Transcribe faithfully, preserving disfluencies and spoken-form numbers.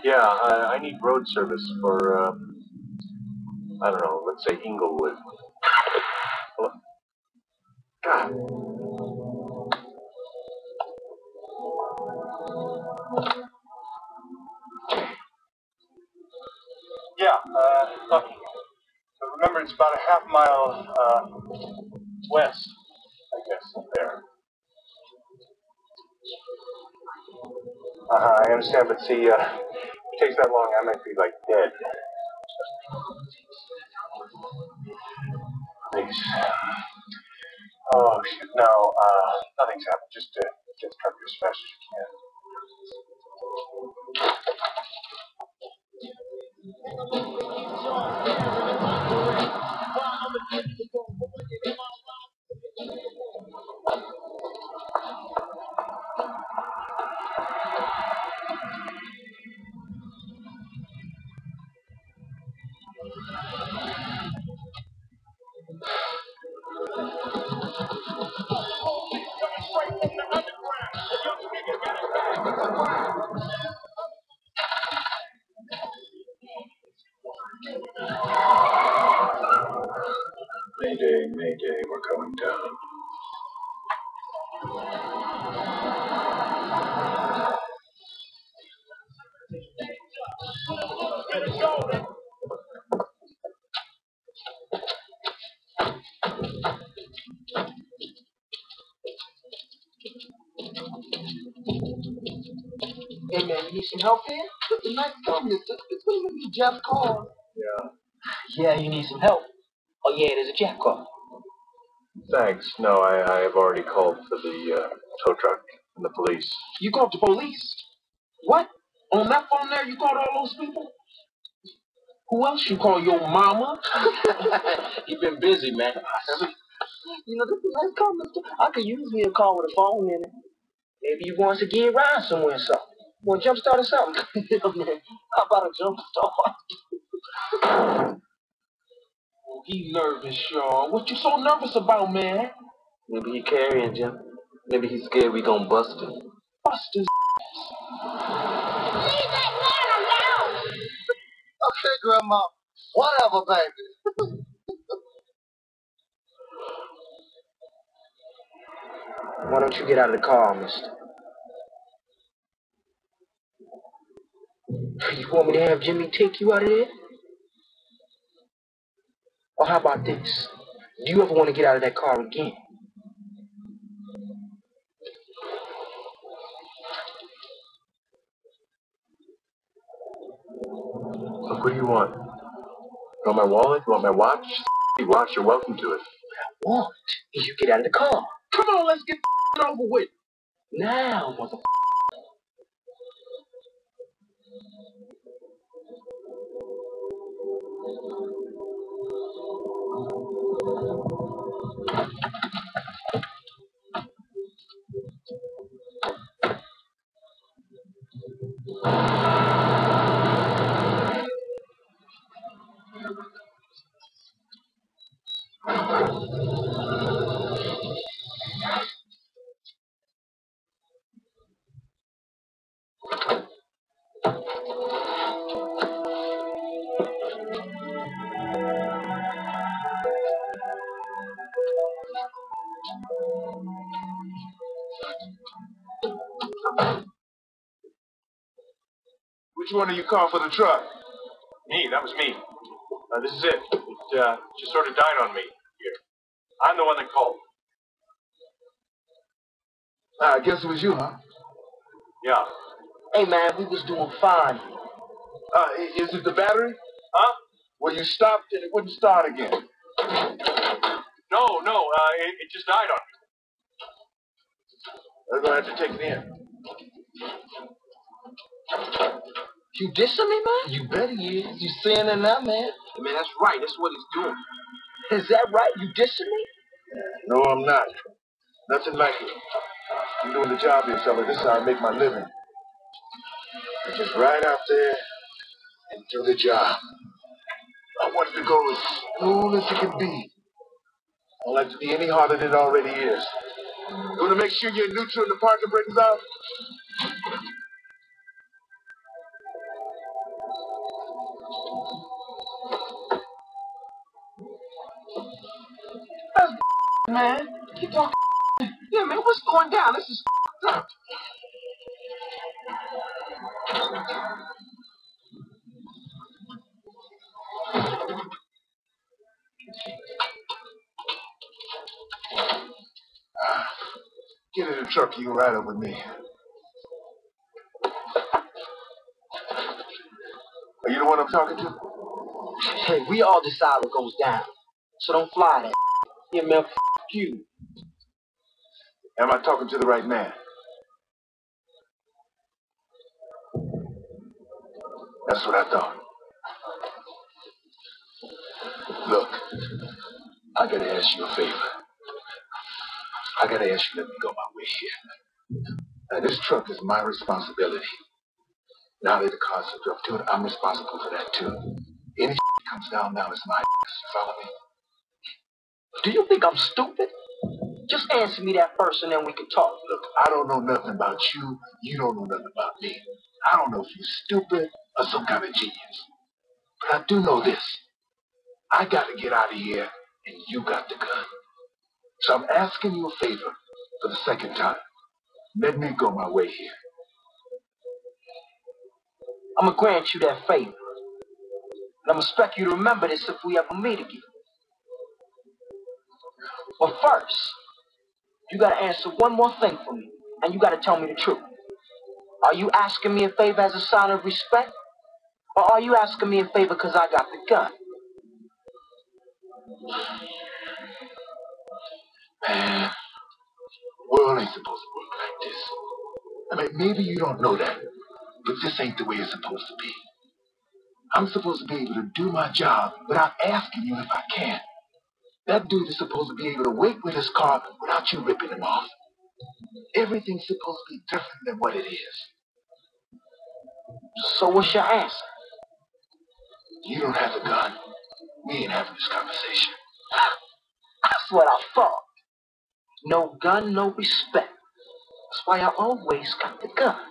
Yeah, I, I need road service for, uh, I don't know, let's say Inglewood. God. Yeah, uh, Lucky. But remember, it's about a half mile, uh, west, I guess, up there. Uh-huh, I understand, but see, uh, if it takes that long, I might be, like, dead. Please. Oh, shit, no, uh, nothing's happened. Just, uh, just cover as fast as you can. Mayday, mayday, we're going down. Hey man, you need some help here? The night come, it's it's gonna be Jeff call. Yeah. Yeah, you need some help. Oh yeah, there's a Jeff call. Thanks. No, I, I have already called for the uh, tow truck and the police. You called the police? What? On that phone there, you called all those people? Who else you call? Your mama? You've been busy, man. You know, this is a nice call, mister. I could use me a call with a phone in it. Maybe you want to get around somewhere or something. Want a jump start or something? Yeah, man. How about a jump start? Oh, he nervous, Sean. What you so nervous about, man? Maybe he carrying, Jim. Maybe he's scared we gonna bust him. Bust his Leave that man alone! Okay, Grandma. Whatever, baby. Why don't you get out of the car, mister? You want me to have Jimmy take you out of there? Or how about this? Do you ever want to get out of that car again? Look, what do you want? You want my wallet? You want my watch? Watch, you're welcome to it. What I want is you get out of the car. Come on, let's get over with. Now, mother. Which one are you calling for the truck? Me, that was me. Uh, this is it. It uh, just sort of died on me here. I'm the one that called. Uh, I guess it was you, huh? Yeah. Hey, man, we was doing fine. Uh, i- is it the battery? Huh? Well, you stopped and it wouldn't start again. No, no, uh, it, it just died on me. We're going to have to take it in. You dissing me, man? You bet he is. You saying it now, man? Hey, man, that's right. That's what he's doing. Is that right? You dissing me? No, I'm not. Nothing like it. I'm doing the job here, fella. This is how I make my living. I just ride out there and do the job. I want it to go as smooth as it can be. I don't like it to be any harder than it already is. You want to make sure you're neutral in the parking brake's off? That's man. You talking? Yeah, man. What's going down? This is up. Get in the truck, you can ride up with me. Are you the one I'm talking to? Hey, we all decide what goes down. So don't fly that. Yeah, man. F you. Am I talking to the right man? That's what I thought. Look, I gotta ask you a favor. I gotta ask you to let me go my way here. Now, this truck is my responsibility. Now that the car's hooked up to it, I'm responsible for that too. Any shit comes down now, it's my ass. You follow me? Do you think I'm stupid? Just answer me that first and then we can talk. Look, I don't know nothing about you. You don't know nothing about me. I don't know if you're stupid or some kind of genius. But I do know this. I got to get out of here, and you got the gun. So I'm asking you a favor for the second time. Let me go my way here. I'm going to grant you that favor. And I'm expect you to remember this if we ever meet again. But first, you got to answer one more thing for me, and you got to tell me the truth. Are you asking me a favor as a sign of respect, or are you asking me a favor because I got the gun? Man, the world ain't supposed to work like this. I mean, maybe you don't know that, but this ain't the way it's supposed to be. I'm supposed to be able to do my job without asking you if I can. That dude is supposed to be able to wait with his car without you ripping him off. Everything's supposed to be different than what it is. So what's your answer? You don't have a gun. We ain't having this conversation. That's what I thought. No gun, no respect. That's why I always got the gun.